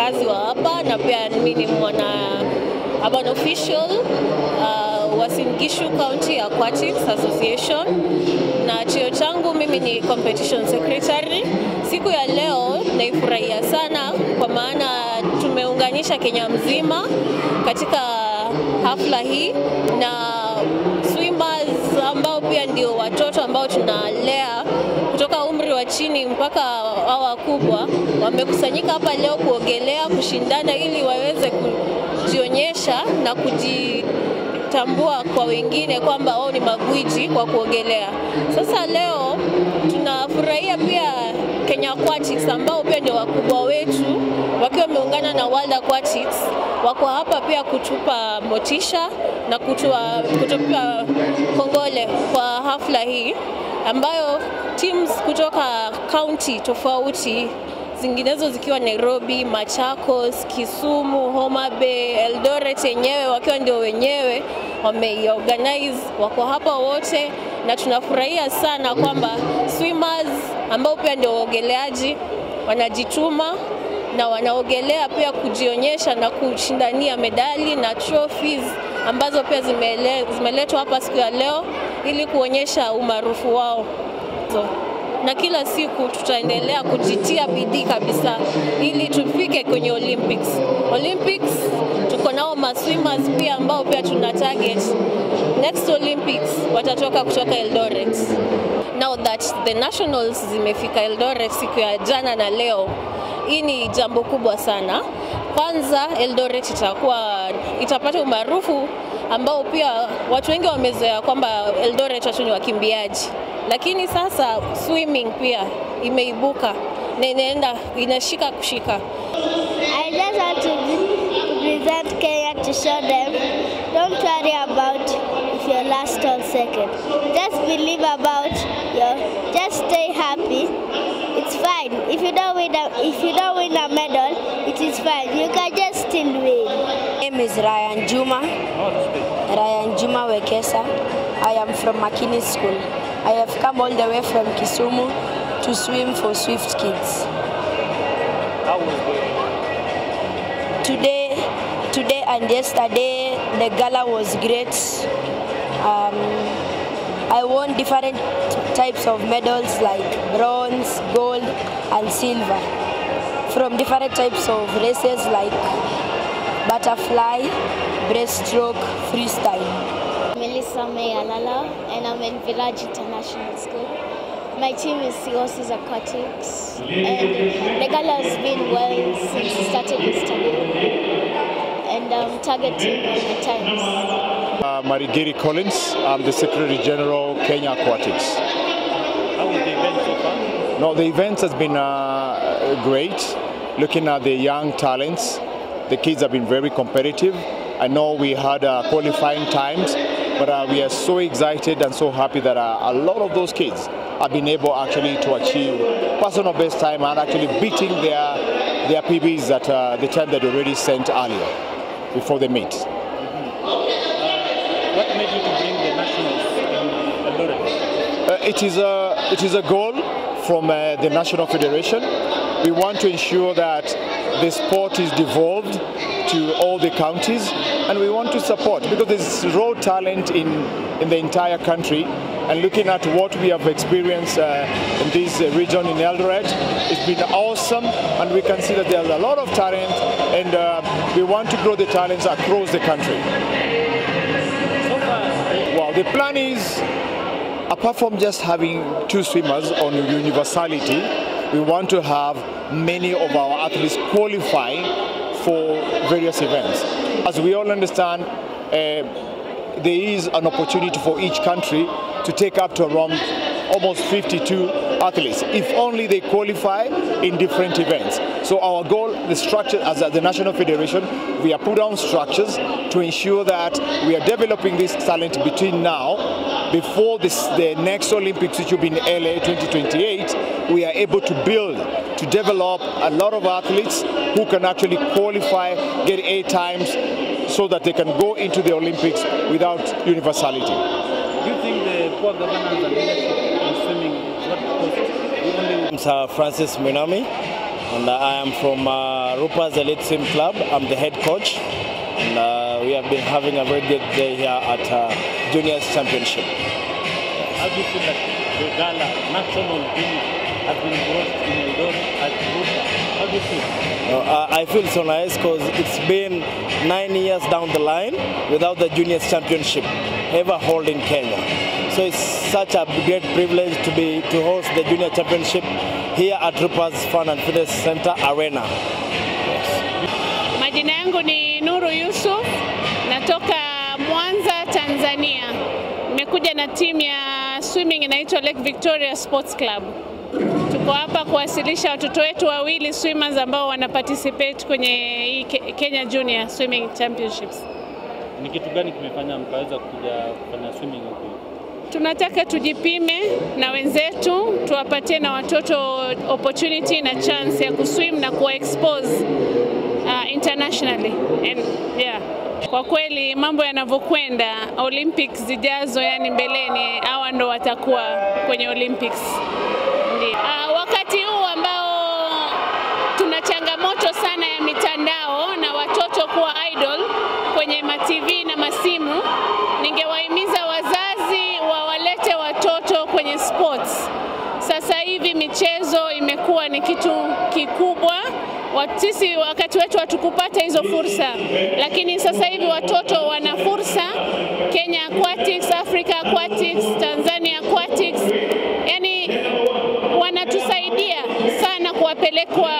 mkazi wa hapa na pia mimi ni an official wa Gishu County Aquatics Association, na cheo changu mimi ni competition secretary. Siku ya leo naifurahia sana kwa maana tumeunganisha Kenya mzima katika hafla hii, na swimmers ambao pia ndio watoto ambao tunalea kutoka umri wa chini mpaka hao wakubwa wamekusanyika hapa leo kuogelea, kushindana ili waweze kujionyesha na kujitambua kwa wengine kwamba wao ni magwiji kwa kuogelea. Sasa leo tunafurahia pia Kenya Aquatics ambao pia ndio wakubwa wetu wakiwa wameungana na World Aquatics, wako hapa pia kutupa motisha na kutupa kongole kwa hafla hii ambayo teams kutoka county tofauti zinginezo zikiwa Nairobi, Machakos, Kisumu, Homa Bay, Eldoret yenyewe wakiwa ndio wenyewe wameorganize, wako hapa wote, na tunafurahia sana kwamba swimmers ambao pia ndio waogeleaji wanajituma na wanaogelea pia kujionyesha na kushindania medali na trophies ambazo pia zimeletwa hapa siku ya leo ili kuonyesha umaarufu wao. Na kila siku tutaendelea kujitia bidii kabisa ili tufike kwenye Olympics. Tuko nao swimmers pia ambao pia tuna target next Olympics watatoka kutoka Eldoret. Now that the nationals zimefika Eldoret siku ya jana na leo, hii ni jambo kubwa sana. Kwanza Eldoret itapata umaarufu ambao pia watu wengi wamezoea kwamba Eldoret watu ni wakimbiaji, lakini sasa swimming pia imeibuka na inashika kushika. I just want to present Kenya to show them, don't worry about if you're last or second. Just believe about just stay happy. It's fine. If you don't win a medal, it is fine. You can just still win. My name is Ryan Juma Wekesa. I am from Makini School. I have come all the way from Kisumu to swim for Swift Kids. How was it? Today and yesterday the gala was great. I won different types of medals like bronze, gold and silver from different types of races like butterfly, breaststroke, freestyle. Melissa Mayalala, and I'm in Village International School. My team is Seahorses Aquatics, and the gala has been well since it started yesterday, and I'm targeting on the times. Marigiri Collins, I'm the Secretary General, Kenya Aquatics. How was the event so far? No, the event has been great. Looking at the young talents, the kids have been very competitive. I know we had qualifying times, but we are so excited and so happy that a lot of those kids have been able actually to achieve personal best time and actually beating their PBs at the time that they already sent earlier before they meet. What made you to bring the nationals in Eldoret? It is a goal from the National Federation. We want to ensure that the sport is devolved to all the counties, and we want to support because there's raw talent in the entire country. And looking at what we have experienced in this region in Eldoret, it's been awesome, and we can see that there's a lot of talent, and we want to grow the talents across the country. Well, the plan is, apart from just having two swimmers on universality, we want to have many of our athletes qualifying for various events. As we all understand, there is an opportunity for each country to take up to around almost 52 athletes, if only they qualify in different events. So our goal, the structure as the National Federation, we have put down structures to ensure that we are developing this talent between now, before the next Olympics, which will be in LA 2028, we are able to build, to develop a lot of athletes who can actually qualify, get 8 times, so that they can go into the Olympics without universality. Do you think the poor governance and leadership in swimming is what caused the only? I'm Francis Minami, and I am from Rupa's Elite Swim Club. I'm the head coach, and we have been having a very good day here at Juniors Championship. How do you feel that the Gala National Junior has been brought in Eldoret at Rupa? How do you feel? I feel so nice because it's been 9 years down the line without the Juniors Championship ever held in Kenya. So it's such a great privilege to host the Junior Championship here at Rupa's Fun and Fitness Center Arena. Yes. Majina yangu ni Nuru Yusuf, natoka Mwanza, Tanzania. Nimekuja na timu ya swimming inaitwa Lake Victoria Sports Club. Tuko hapa kuwasilisha watoto wetu wawili swimmers ambao wana participate kwenye Kenya Junior Swimming Championships. Ni kitu gani kimefanya mkaweza kuja kufanya swimming huku? Tunataka tujipime na wenzetu, tuwapatie na watoto opportunity na chance ya kuswim na kuwa expose internationally. And yeah, kwa kweli mambo yanavyokwenda Olympics zijazo, yani mbeleni, hawa ndo watakuwa kwenye Olympics. Ndiyo. Wakati huu ambao tuna changamoto sana ya mitandao na watoto kuwa idol kwenye ma-TV na masimu, ningewahimiza wazazi wawalete watoto kwenye sports. Sasa hivi michezo imekuwa ni kitu kikubwa. Sisi wakati wetu hatukupata hizo fursa, lakini sasa hivi watoto wana fursa. Kenya Aquatics, Africa Aquatics, Tanzania Aquatics, yani wanatusaidia sana kuwapelekwa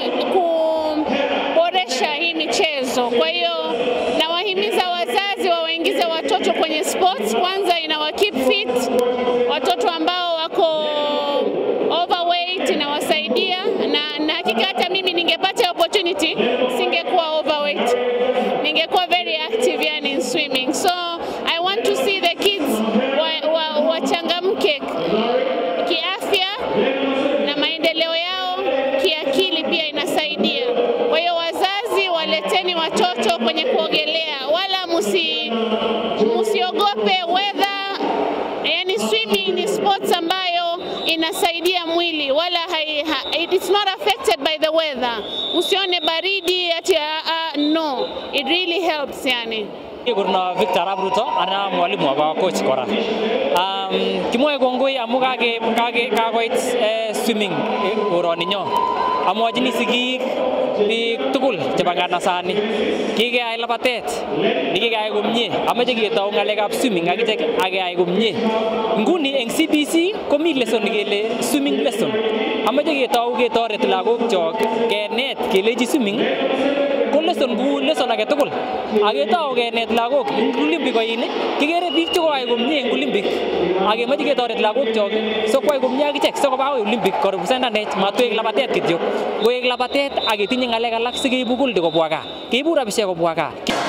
kuboresha hii michezo. Kwa hiyo nawahimiza wazazi wawaingize watoto kwenye sports. Kwanza inawa keep fit, watoto ambao wako overweight inawasaidia, na hakika hata mimi ningepata opportunity singekuwa overweight, ningekuwa very active yani in swimming. So I want to see the kids wachangamke kiafya na maendeleo yao kiakili pia inasaidia. Kwa hiyo wazazi waleteni watoto kwenye kuogelea, wala musiogope weather. Yani swimming ni sports ambayo inasaidia mwili, wala it's not affected by the weather. Usione baridi ati no, it really helps yani. Kuna Victor Abruto ana mwalimu wa coach kora. Kimoe gongoi amugage kagoit swimming oroninyo. Amwajini sigik biik tugul chebangana sani. Kikeyai labatet, nikikeyai komie, amache ketau ngalekab swimming akichek akeyai komie. Nguni eng CBC komi lesson kele swimming lesson. Amache ketau ketoret lagokchok kenet kelechi swimming ko lesson age tugul. Aketau kenet lagok eng Olympic koin kikere biik chekoyai komie eng Olympic. Akemache ketoret lagokchok so koyai komie akichek so koba Olympic korepresentanech matoek labatet kityo. Koek labatet aketinye ngalek alak sikeibu gold kobwa gaa. Keibu rabisiek kobwa gaa.